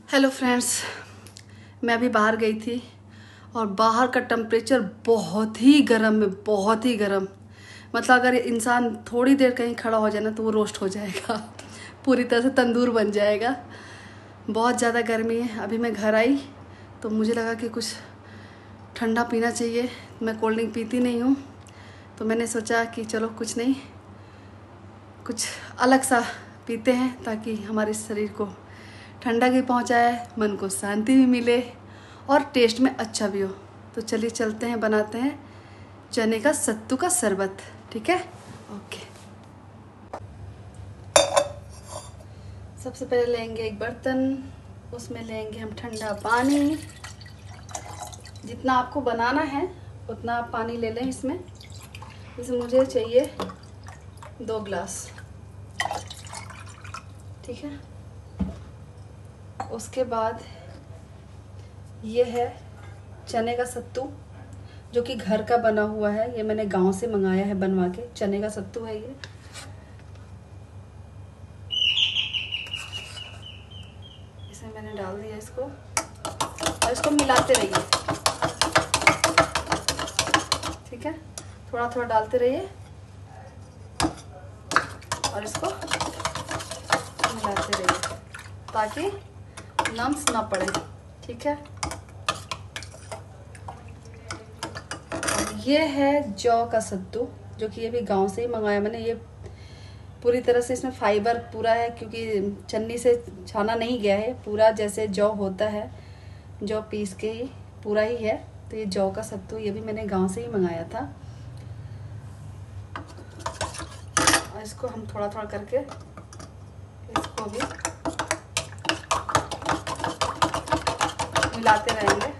Hello friends, मैं अभी बाहर गई थी और बाहर का टेम्परेचर बहुत ही गर्म है, बहुत ही गर्म। मतलब अगर इंसान थोड़ी देर कहीं खड़ा हो जाए ना तो वो रोस्ट हो जाएगा, पूरी तरह से तंदूर बन जाएगा। बहुत ज़्यादा गर्मी है। अभी मैं घर आई तो मुझे लगा कि कुछ ठंडा पीना चाहिए। मैं कोल्ड ड्रिंक पीती नहीं हूँ, तो मैंने सोचा कि चलो कुछ नहीं, कुछ अलग सा पीते हैं ताकि हमारे शरीर को ठंडा भी पहुंचाए, मन को शांति भी मिले और टेस्ट में अच्छा भी हो। तो चलिए चलते हैं, बनाते हैं चने का सत्तू का शरबत। ठीक है, ओके। सबसे पहले लेंगे एक बर्तन, उसमें लेंगे हम ठंडा पानी। जितना आपको बनाना है उतना आप पानी ले लें। इसमें मुझे चाहिए 2 गिलास। ठीक है, उसके बाद ये है चने का सत्तू जो कि घर का बना हुआ है। ये मैंने गांव से मंगाया है बनवा के। चने का सत्तू है ये। इसमें मैंने डाल दिया इसको और इसको मिलाते रहिए। ठीक है, थोड़ा थोड़ा डालते रहिए और इसको मिलाते रहिए ताकि लम्स ना पड़े। ठीक है, ये है जौ का सत्तू जो कि ये भी गांव से ही मंगाया मैंने। ये पूरी तरह से इसमें फाइबर पूरा है क्योंकि छन्नी से छाना नहीं गया है। पूरा जैसे जौ होता है, जौ पीस के ही पूरा ही है। तो ये जौ का सत्तू ये भी मैंने गांव से ही मंगाया था। और इसको हम थोड़ा थोड़ा करके इसको भी मिलाते रहेंगे।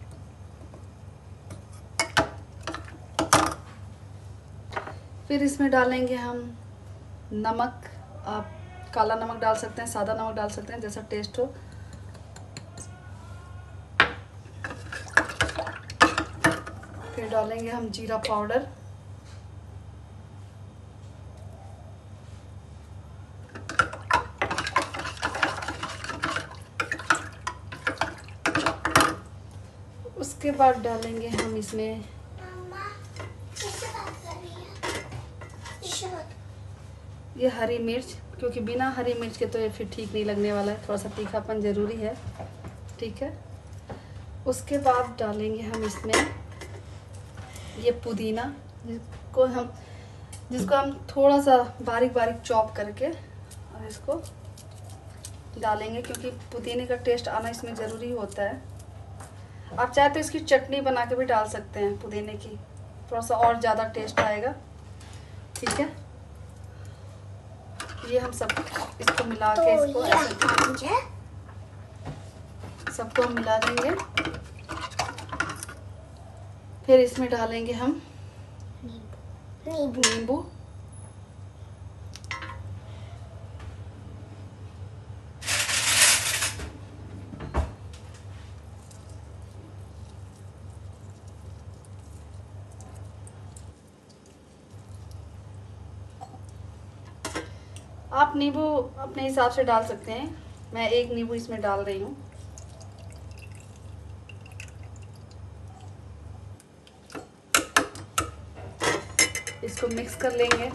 फिर इसमें डालेंगे हम नमक। आप काला नमक डाल सकते हैं, सादा नमक डाल सकते हैं, जैसा टेस्ट हो। फिर डालेंगे हम जीरा पाउडर। उसके बाद डालेंगे हम इसमें ये हरी मिर्च, क्योंकि बिना हरी मिर्च के तो ये फिर ठीक नहीं लगने वाला है। थोड़ा सा तीखापन ज़रूरी है। ठीक है, उसके बाद डालेंगे हम इसमें ये पुदीना, जिसको हम थोड़ा सा बारीक बारीक चॉप करके और इसको डालेंगे, क्योंकि पुदीने का टेस्ट आना इसमें ज़रूरी होता है। आप चाहे तो इसकी चटनी बना के भी डाल सकते हैं पुदीने की, थोड़ा सा और ज़्यादा टेस्ट आएगा। ठीक है, ये हम सब इसको मिला के इसको सबको हम मिला देंगे। फिर इसमें डालेंगे हम नींबू। आप नींबू अपने हिसाब से डाल सकते हैं। मैं 1 नींबू इसमें डाल रही हूँ। इसको मिक्स कर लेंगे।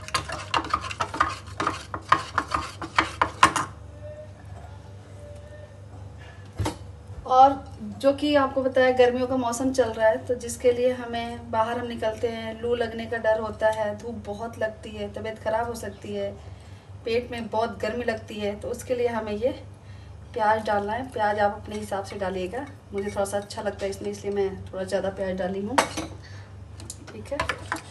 और जो कि आपको बताया गर्मियों का मौसम चल रहा है, तो जिसके लिए हमें बाहर हम निकलते हैं, लू लगने का डर होता है, धूप बहुत लगती है, तबीयत खराब हो सकती है, पेट में बहुत गर्मी लगती है, तो उसके लिए हमें ये प्याज डालना है। प्याज आप अपने हिसाब से डालिएगा। मुझे थोड़ा सा अच्छा लगता है इसमें, इसलिए मैं थोड़ा ज़्यादा प्याज डाली हूँ। ठीक है,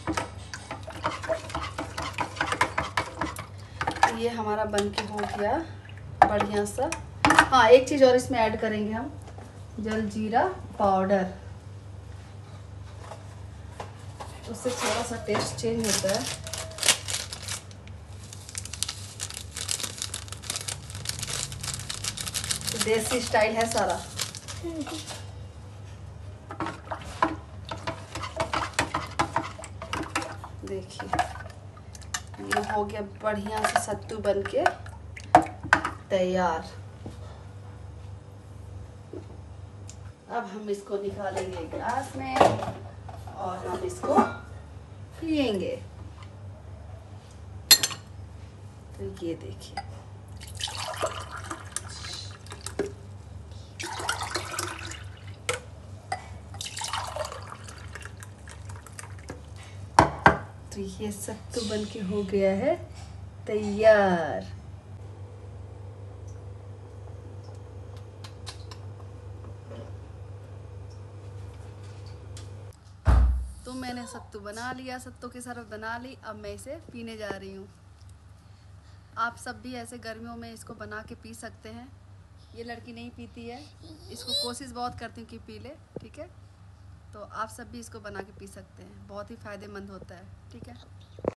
ये हमारा बन के हो गया बढ़िया सा। हाँ, एक चीज़ और इसमें ऐड करेंगे हम, जलजीरा पाउडर। उससे थोड़ा सा टेस्ट चेंज होता है। देसी स्टाइल है सारा। देखिए, ये हो गया बढ़िया से सत्तू बन के तैयार। अब हम इसको निकालेंगे ग्लास में और हम इसको पिएंगे। तो ये देखिए, तो ये सत्तू बनके हो गया है तैयार। तो मैंने सत्तू बना लिया, सत्तू की शरबत बना ली। अब मैं इसे पीने जा रही हूँ। आप सब भी ऐसे गर्मियों में इसको बना के पी सकते हैं। ये लड़की नहीं पीती है, इसको कोशिश बहुत करती हूँ कि पी ले, ठीक है। तो आप सब भी इसको बना के पी सकते हैं, बहुत ही फ़ायदेमंद होता है, ठीक है।